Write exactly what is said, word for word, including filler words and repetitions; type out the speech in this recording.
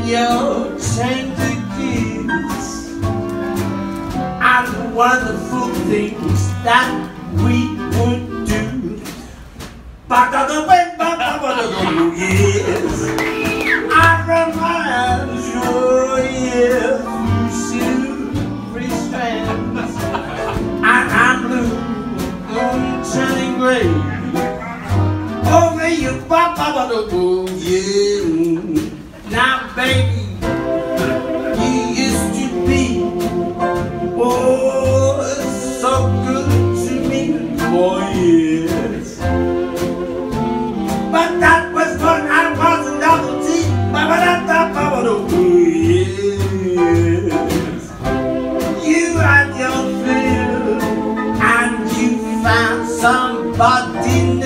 your tender kiss and the wonderful things that we would do. Back on the way, back on the years. I remind you, yes, you silvery strands, and I'm blue, moon turning gray. Over you, papa, the moon, yeah. Now, baby, you used to be, oh, so good to me, oh yes. But that was when I was a novelty, but I thought, oh yes. You had your fill, and you found somebody